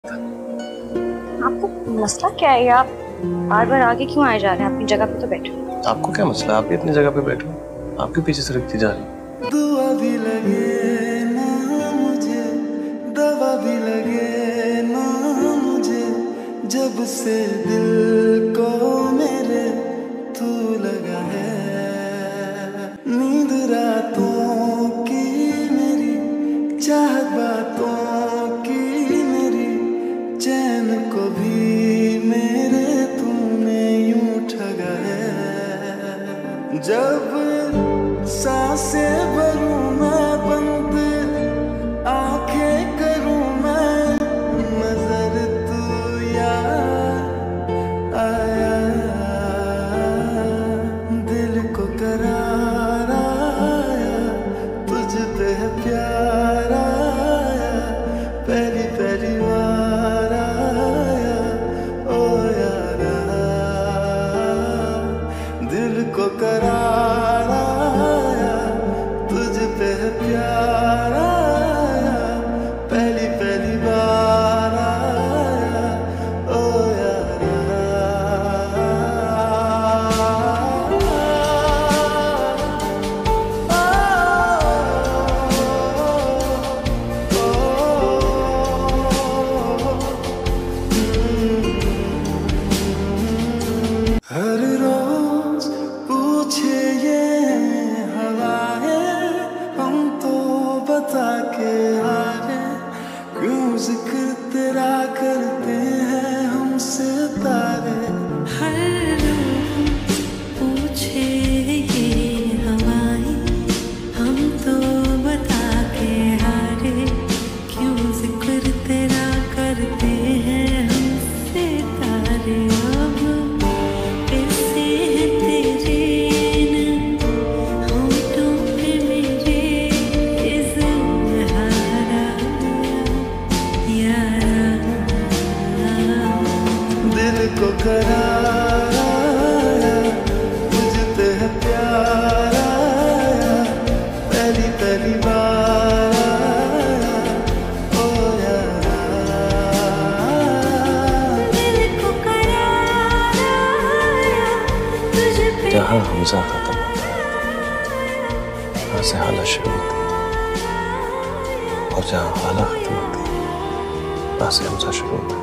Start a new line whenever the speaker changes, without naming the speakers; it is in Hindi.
आपको मसला क्या है? आप बार बार आगे क्यों आए जा रहे हैं? अपनी जगह पे तो बैठो।
आपको क्या मसला? आप भी अपनी जगह पे बैठो। आपके पीछे से रखती जा रही।
दुआ भी लगे ना मुझे, दवा भी लगे ना मुझे, जब से दिल को मेरे तू लगा है। नींद रातों की मेरी, चाहत बातों की मेरी, चैन को भी मेरे तूने यूं ठगा है। जब सांसें भरूं मैं बंद, आंखें करूं मैं नजर, तू यार आया। दिल को करार आया, तुझ पे प्यार आया, पहली पहली बार आया। ओ यारा, दिल को करार आया, तुझ पे प्यार आया, पहली पहली बार आया। ओ यारा, हर रोज पूछे ये हवाएं, हम तो बता के हारे, क्यों जिक्र तेरा करते हैं हमसे तारे।
हर रोज पूछे ये हवाएं, हम तो बता के हारे, क्यों जिक्र तेरा करते हैं हमसे तारे। अब कैसे तेरे होठों पे मेरे इज़हारा यारा।
दिल को करार आया, मुझ पे प्यार आया, पहली पहली बार आया। ओ यारा,
दिल को करार आया, तुझ पे
जहाँ हमजा खत्म होता है वहाँ से हाला शुरू होती है, और जहाँ हाला खत्म होती है वहाँ से हमजा शुरू होता है।